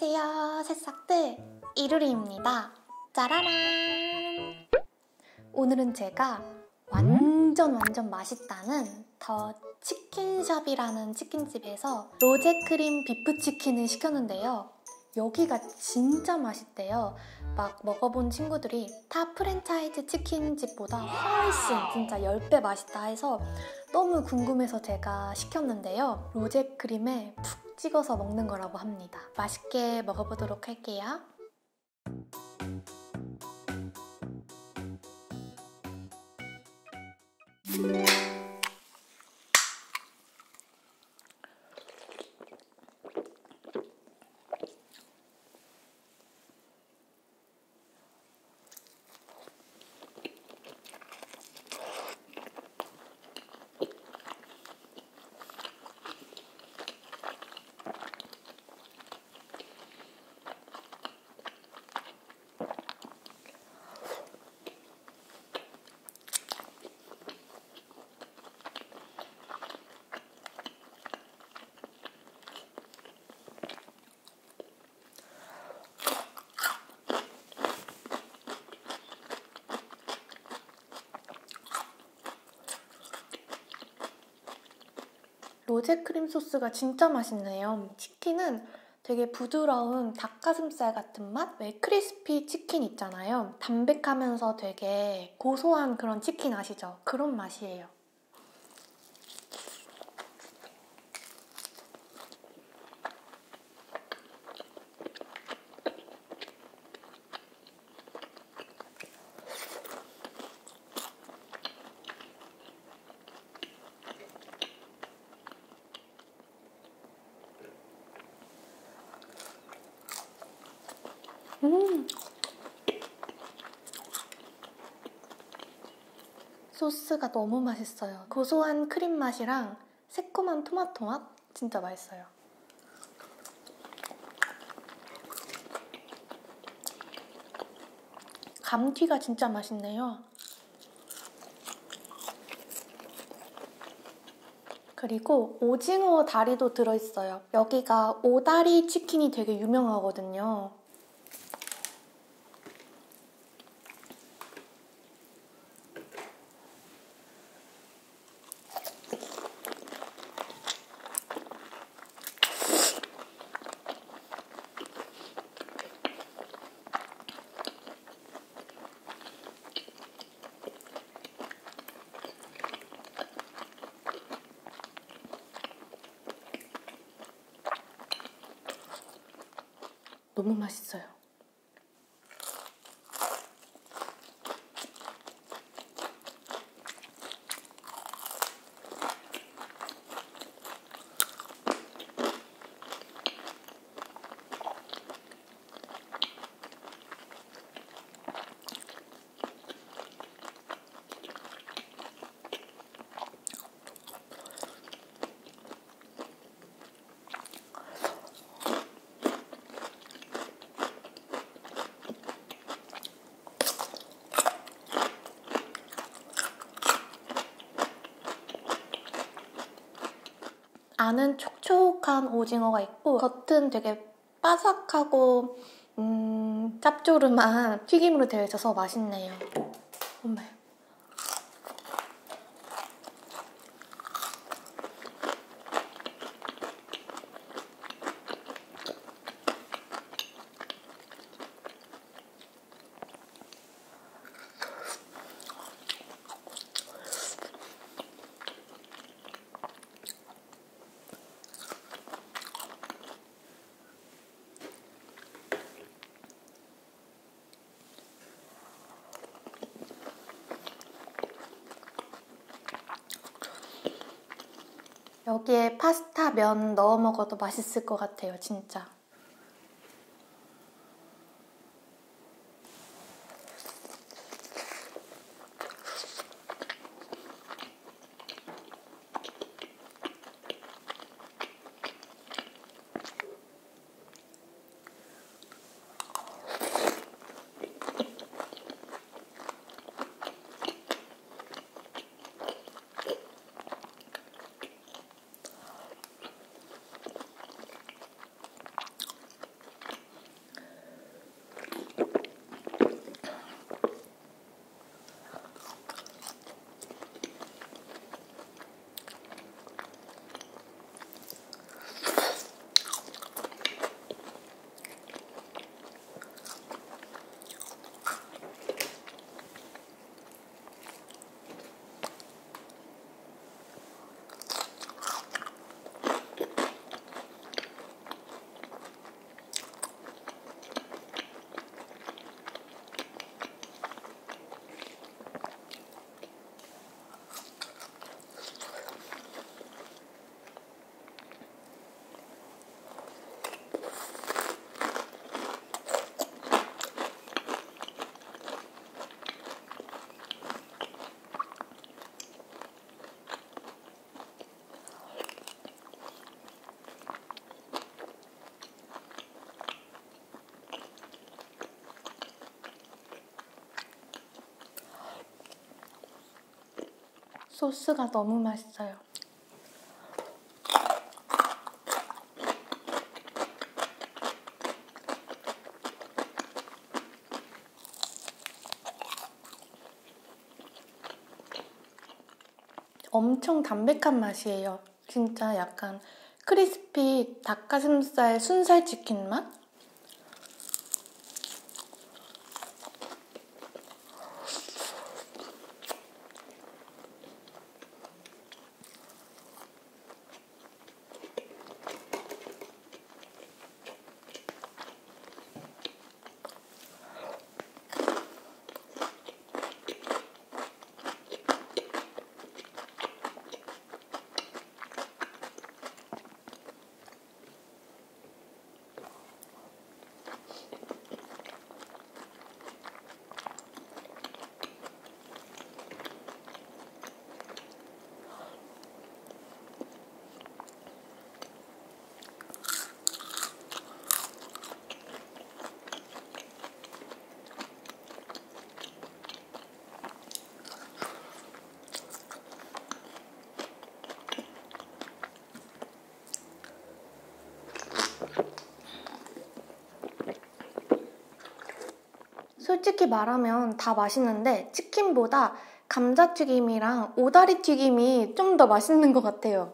안녕하세요, 새싹들. 이루리입니다. 짜라란! 오늘은 제가 완전 맛있다는 더 치킨샵이라는 치킨집에서 로제크림 비프치킨을 시켰는데요. 여기가 진짜 맛있대요. 막 먹어본 친구들이 타 프랜차이즈 치킨집보다 훨씬 진짜 10배 맛있다 해서 너무 궁금해서 제가 시켰는데요. 로제크림에 푹 찍어서 먹는 거라고 합니다. 맛있게 먹어보도록 할게요. 로제크림 소스가 진짜 맛있네요. 치킨은 되게 부드러운 닭가슴살 같은 맛? 왜 크리스피 치킨 있잖아요. 담백하면서 되게 고소한 그런 치킨 아시죠? 그런 맛이에요. 소스가 너무 맛있어요. 고소한 크림 맛이랑 새콤한 토마토 맛? 진짜 맛있어요. 감튀가 진짜 맛있네요. 그리고 오징어 다리도 들어있어요. 여기가 오다리 치킨이 되게 유명하거든요. 너무 맛있어요. 안은 촉촉한 오징어가 있고 겉은 되게 바삭하고 짭조름한 튀김으로 되어 있어서 맛있네요. 정말. 여기에 파스타 면 넣어 먹어도 맛있을 것 같아요, 진짜. 소스가 너무 맛있어요. 엄청 담백한 맛이에요. 진짜 약간 크리스피 닭가슴살 순살 치킨 맛? 솔직히 말하면 다 맛있는데 치킨보다 감자튀김이랑 오다리튀김이 좀 더 맛있는 것 같아요.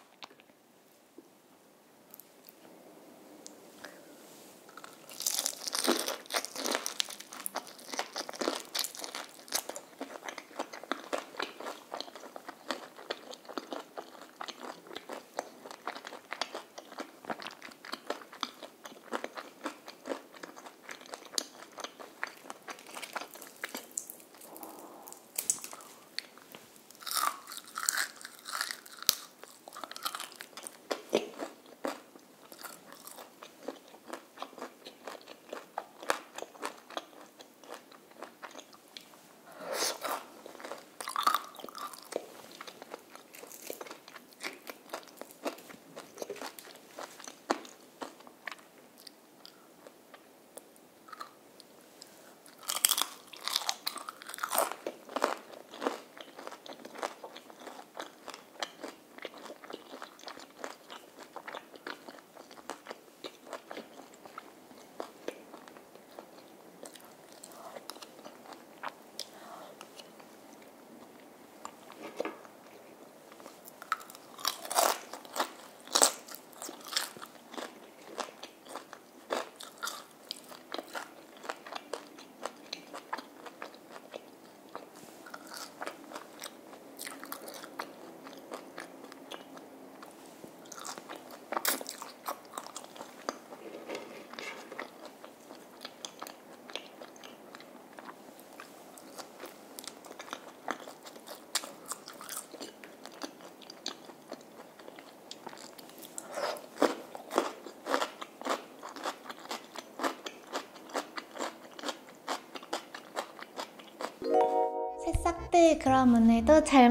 새싹들, 그럼 오늘도 잘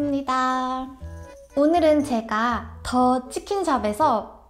먹었습니다. 오늘은 제가 더 치킨샵에서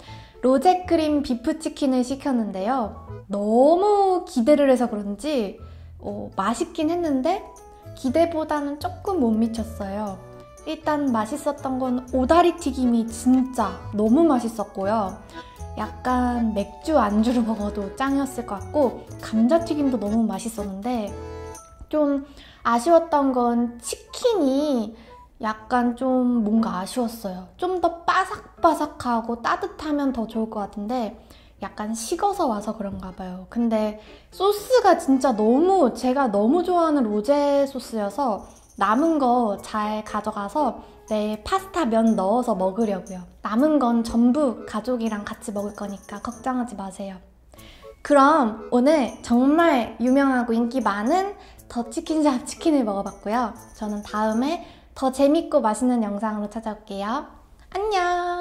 로제크림 비프치킨을 시켰는데요. 너무 기대를 해서 그런지 맛있긴 했는데 기대보다는 조금 못 미쳤어요. 일단 맛있었던 건 오다리튀김이 진짜 너무 맛있었고요. 약간 맥주 안주로 먹어도 짱이었을 것 같고, 감자튀김도 너무 맛있었는데 좀 아쉬웠던 건 치킨이 약간 좀 뭔가 아쉬웠어요. 좀 더 바삭바삭하고 따뜻하면 더 좋을 것 같은데 약간 식어서 와서 그런가 봐요. 근데 소스가 진짜 제가 너무 좋아하는 로제 소스여서 남은 거 잘 가져가서 내일 파스타 면 넣어서 먹으려고요. 남은 건 전부 가족이랑 같이 먹을 거니까 걱정하지 마세요. 그럼 오늘 정말 유명하고 인기 많은 더 치킨샵 치킨을 먹어봤고요. 저는 다음에 더 재밌고 맛있는 영상으로 찾아올게요. 안녕!